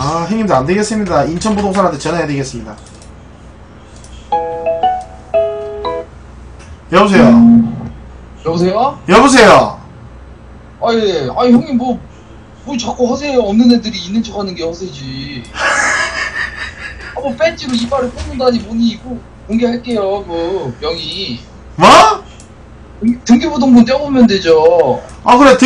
아, 형님들 안 되겠습니다. 인천부동산한테 전화해야 되겠습니다. 여보세요? 여보세요? 여보세요? 아, 예. 아, 형님, 뭐 자꾸 허세요. 없는 애들이 있는 척 하는 게 허세지. 아, 뭐, 배지로 이빨을 뽑는다니, 뭐니, 이거, 공개할게요, 명의. 뭐? 등기부등본 떼보면 되죠. 아, 그래,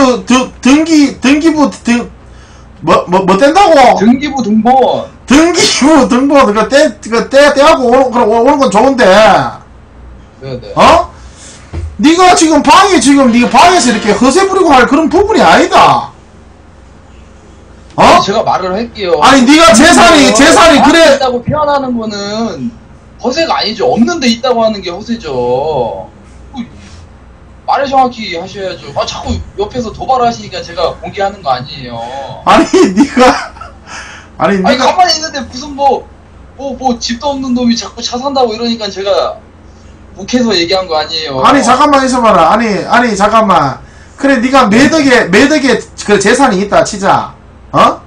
등기부, 뭐 뗀다고? 등기부 등본. 등본, 떼하고 오는 건 좋은데. 네네. 어? 니가 지금 니가 방에서 이렇게 허세 부리고 할 그런 부분이 아니다. 어? 제가 말을 할게요. 아니, 니가 재산이 그래. 있다고 표현하는 거는 허세가 아니죠. 없는데 있다고 하는 게 허세죠. 말을 정확히 하셔야죠. 아, 자꾸 옆에서 도발하시니까 제가 공개하는 거 아니에요. 아니, 니가 가만히 있는데 무슨 집도 없는 놈이 자꾸 차 산다고 이러니까 제가 욱해서 얘기한 거 아니에요. 아니, 잠깐만 있어봐라. 아니, 잠깐만. 그래, 니가 매덕에 그 재산이 있다 치자. 어?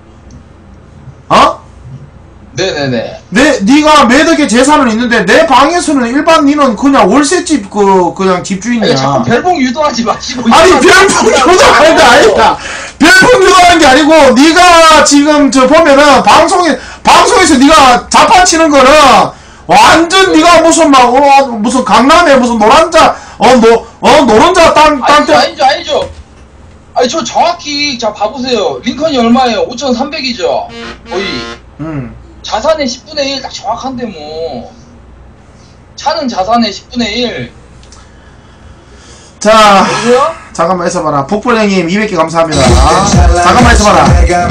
네네네. 니가 매덕에 재산은 있는데, 내 방에서는 일반 니는 그냥 월세집, 그냥 집주인이야. 아니, 자꾸 별봉 유도하지 마시고. 아니, 별풍 유도하는 게 아니다. 별풍 유도하는 게 아니고, 니가 지금 보면은, 방송에서 니가 자판치는 거는, 완전 니가 무슨 무슨 강남에 무슨 노른자 땅 아니죠. 아니, 저 정확히, 자, 봐보세요. 링컨이 얼마예요? 5,300이죠? 거의. 자산의 10분의 1 딱 정확한데 뭐. 차는 자산의 10분의 1. 자, 여보세요? 잠깐만 있어봐라. 복불형님 200개 감사합니다. 잠깐만 있어봐라.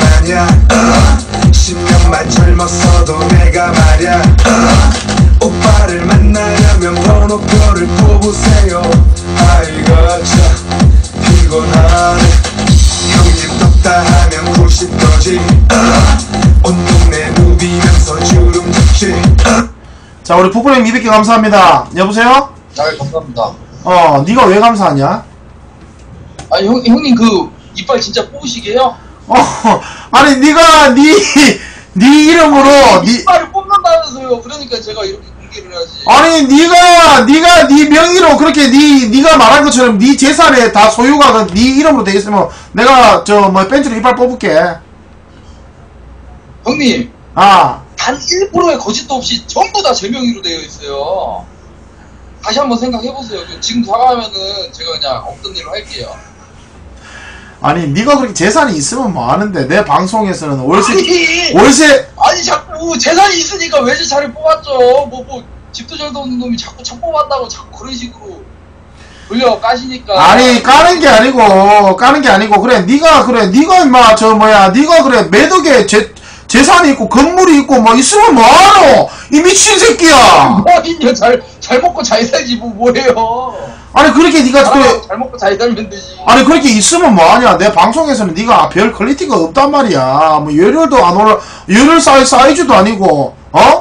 10년만 젊었어도 내가 말야 오빠를 만나려면 번호표를 뽑으세요. 아이가 참 피곤하네. 형님 떴다 하면 90도지 온 동네 누비면서 주름 잡지. 자, 우리 복불형님 200개 감사합니다. 여보세요? 네, 감사합니다. 니가 왜 감사하냐? 아니, 형님 이빨 진짜 뽑으시게요? 아니, 니가 니 이름으로 이빨을 뽑는다면서요. 그러니까 제가 이렇게 공개를 해야지. 아니, 니가 니 명의로 그렇게 니가 말한 것처럼 니 재산에 다 소유가 니 이름으로 되겠으면 내가 벤츠로 이빨 뽑을게. 형님. 아. 단 1%의 거짓도 없이 전부 다 제 명의로 되어 있어요. 다시 한번 생각해보세요. 지금 사과하면은 제가 그냥 없던 일로 할게요. 아니, 니가 그렇게 재산이 있으면 뭐 하는데, 내 방송에서는 월세. 아니, 자꾸 재산이 있으니까 외제차를 뽑았죠. 집도 절도 없는 놈이 자꾸 차 뽑았다고 자꾸 그런 식으로 돌려 까시니까. 아니, 까는 게 아니고, 그래, 니가 임마, 니가 그래, 매덕에 재산이 있고, 건물이 있고, 뭐, 있으면 뭐하노? 이 미친 새끼야! 뭐인요? 잘 먹고 잘 살지, 뭐예요? 아니, 그렇게 니가, 그래. 잘 먹고 잘 살면 되지. 아니, 그렇게 있으면 뭐하냐? 내 방송에서는 니가 별 퀄리티가 없단 말이야. 뭐, 열혈도 안 올라, 열혈 사이즈도 아니고,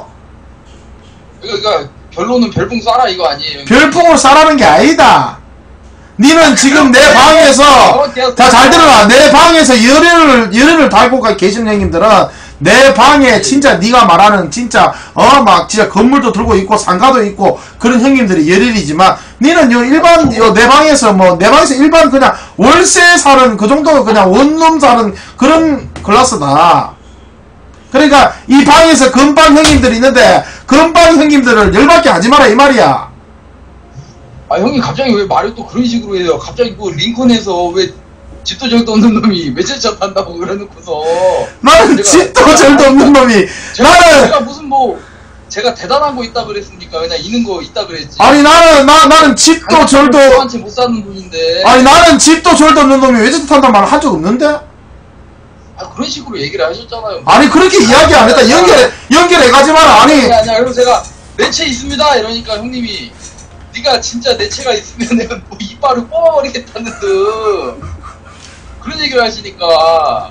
그러니까, 결론은 별풍 쏴라, 이거 아니에요? 별풍을 쏴라는 게 아니다. 니는 지금 내 방에서, 다 잘 들어라. 내 방에서 열혈을 달고 계신 형님들은, 내 방에 진짜 네가 말하는 진짜 진짜 건물도 들고 있고 상가도 있고 그런 형님들이 열혈이지만 니는 일반 내 방에서 일반 그냥 월세 사는 그 정도 그냥 원룸 사는 그런 클래스다. 그러니까 이 방에서 건방 형님들이 있는데 건방 형님들을 열받게 하지 마라 이 말이야. 아, 형님 갑자기 왜 말을 또 그런 식으로 해요? 갑자기 링컨에서 왜 집도 절도 없는 놈이 외제차 탄다고 그래놓고서 나는 집도 절도 없는 놈이 제가 무슨 제가 대단한 거 있다 그랬습니까? 그냥 있는 거 있다 그랬지. 아니 나는 집도 절도 한테 못 사는 돈인데. 아니 나는 집도 절도 없는 놈이 외제차 탄다는 말 한 적 없는데? 아, 그런 식으로 얘기를 하셨잖아요. 아니 그렇게 이야기 안 했다. 연결해가지 마라. 아니 그럼 제가 내 채 있습니다 이러니까 형님이 네가 진짜 내 채가 있으면 내가 이빨을 뽑아버리겠다는 듯 그런 얘기를 하시니까.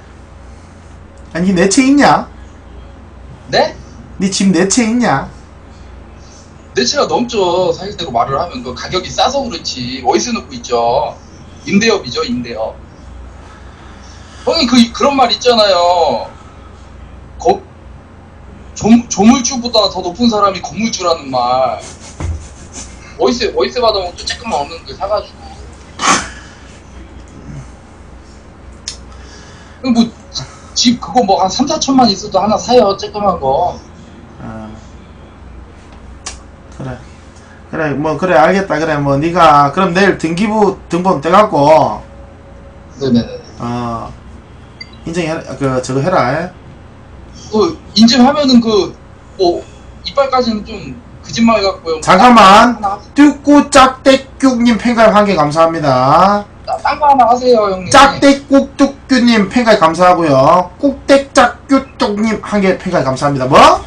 아니 내 채 있냐? 네? 니 집 내 채 있냐? 내 채가 넘죠. 사실대로 말을 하면 그 가격이 싸서 그렇지. 어디서 놓고 있죠. 임대업이죠, 임대업. 형님 그런 말 있잖아요. 조물주보다 더 높은 사람이 건물주라는 말. 월세 받아먹고 조금만 없는 걸 사가지고. 뭐, 집 그거 뭐 한 3, 4천만 있어도 하나 사요, 쬐끄만 거. 그래 뭐 그래 알겠다. 그래 뭐 네가 그럼 내일 등본 떼갖고 네네네. 인증해 저거 해라. 그 인증하면은 뭐 이빨까지는 좀 거짓말 같고요. 잠깐만. 뚜꾸짝대국님 팬가입 1개 감사합니다. 딴 거 하나 하세요, 형님. 짝대국뚝규님 팬가입 감사하고요. 꾹댁짝규뚝님 1개 팬가입 감사합니다. 뭐?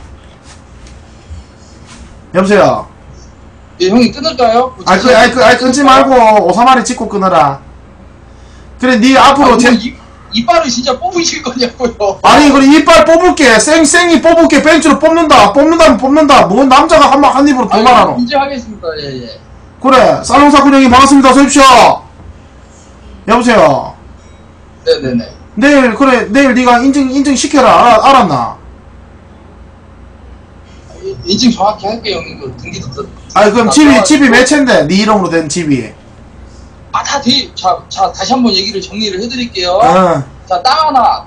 여보세요. 예, 형님 끊을까요? 끊지 말고 오사마리 찍고 끊어라. 그래, 니 앞으로 이빨을 진짜 뽑으실 거냐고요. 아니, 그래, 이빨 뽑을게. 쌩쌩이 뽑을게. 벤츠로 뽑는다. 뽑는다면 뽑는다. 뭐 남자가 한 입으로 두 말하노. 인정하겠습니다. 예. 그래, 쌀롱사군 형님 반갑습니다. 어서 오십시오. 여보세요. 네네네. 내일 네가 인증 시켜라. 알았나? 인증 정확히 할게요, 형님. 그 등기도. 그럼 집이 몇 채인데? 네 이름으로 된 집이. 자, 다시 한번 얘기를 정리를 해드릴게요. 자, 땅 하나.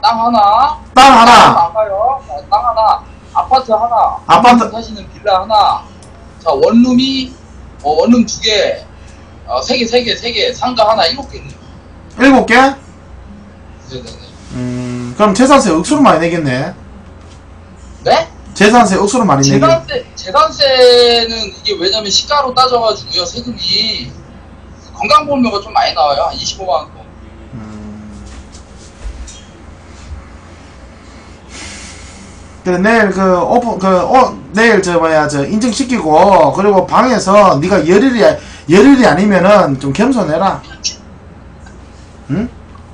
아까요. 땅 하나. 아파트 하나. 사시는 빌라 하나. 자, 원룸이, 원룸 2개. 3개. 상가 하나 7개네요. 7개? 네네네. 그럼 재산세 억수로 많이 내겠네. 네? 재산세 억수로 많이 내겠네. 재산세는 이게 왜냐면 시가로 따져가지고요, 세금이. 건강보험료가 좀 많이 나와요. 한 25만원 정도. 그래, 내일 내일 인증시키고, 그리고 방에서 네가 열일이 아니면은 좀 겸손해라. 응?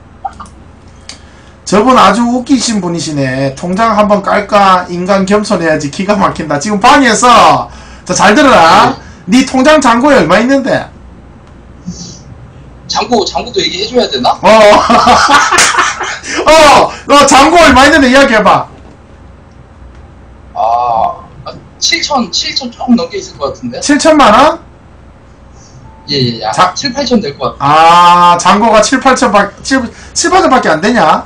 저분 아주 웃기신 분이시네. 통장 한번 깔까? 인간 겸손해야지. 기가 막힌다. 지금 방에서, 잘 들어라. 네 통장 잔고에 얼마 있는데? 잔고도 얘기해줘야 되나? 잔고 얼마 있는데 이야기해봐. 7천 조금 넘게 있을 것 같은데? 7천만원? 예. 7, 8천 될 것 같아. 잔고가 7, 8천밖에 안 되냐?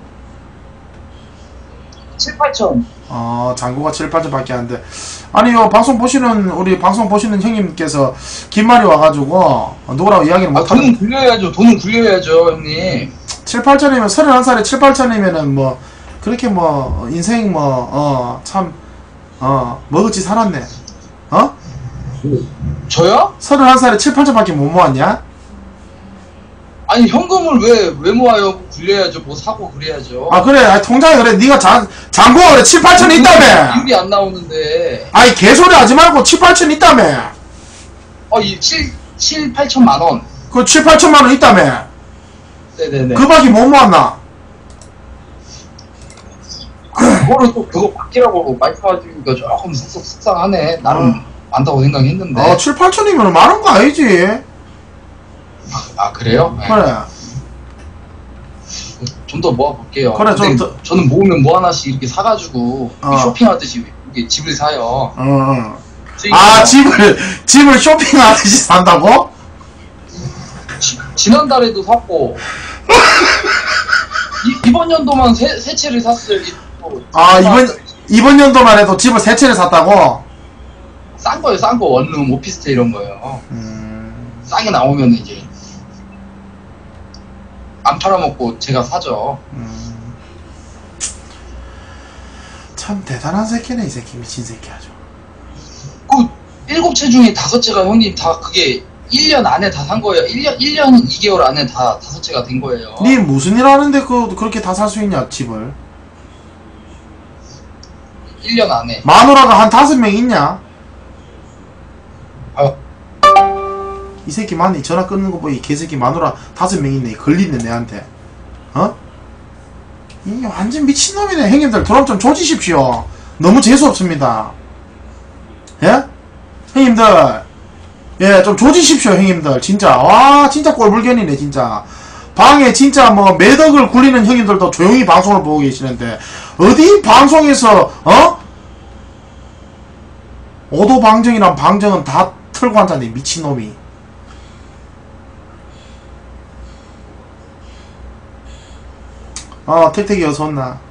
7, 8천. 잔고가 7, 8천밖에 안 돼. 아니요, 우리 방송 보시는 형님께서 긴 말이 와가지고, 누구라고 이야기를 못하는. 돈은 굴려야죠, 형님. 7, 8천이면, 31살에 7, 8천이면은 뭐, 그렇게 뭐, 인생 먹을지 살았네. 저요? 31살에 7, 8천밖에 못 모았냐? 아니, 현금을 왜 모아요? 굴려야죠. 뭐 사고 그래야죠. 그래. 통장에 그래. 네가 잔고가 그래. 7, 8천 있다며. 비율이 안 나오는데. 아니, 개소리 하지 말고 7, 8천 있다며. 7, 8천만 원. 그 7, 8천만 원 있다며. 네네네. 그밖에 못 모았나? 그거를 또 그거 바뀌라고 말씀하시니까 조금 속상하네. 나름 많다고 생각했는데. 7, 8천이면 많은 거 아니지? 그래요? 그래. 좀 더 모아볼게요. 그래, 저는 모으면 뭐 하나씩 이렇게 사가지고 쇼핑하듯이 이렇게 집을 사요. 집을 쇼핑하듯이 산다고? 지난달에도 샀고 이번 연도만 세 채를 샀어요. 이번 연도만 해도 집을 3채를 샀다고? 싼 거예요, 싼 거. 원룸, 오피스텔 이런 거요. 싸게 나오면 이제 안 팔아먹고 제가 사죠. 참 대단한 새끼네, 이 새끼. 미친 새끼 아주. 7채 중에 5채가 형님 다 그게 1년 안에 다 산 거예요. 1년 2개월 안에 다 5채가 된 거예요. 니 무슨 일 하는데 그렇게 다 살 수 있냐, 집을? 1년 안에. 마누라가 한 5명 있냐? 이 새끼 맞니? 전화 끊는 거 보이. 개새끼 마누라 5명 있네. 걸리네, 내한테. 이 완전 미친놈이네. 형님들, 드럼 좀 조지십시오. 너무 재수없습니다. 예? 형님들. 예, 좀 조지십시오, 형님들. 진짜. 와, 진짜 꼴불견이네, 진짜. 방에 진짜 매덕을 굴리는 형님들도 조용히 방송을 보고 계시는데, 어디 방송에서 오도방정이랑 방정은 다 틀고 앉았네 미친놈이. 택택이 어서 온나.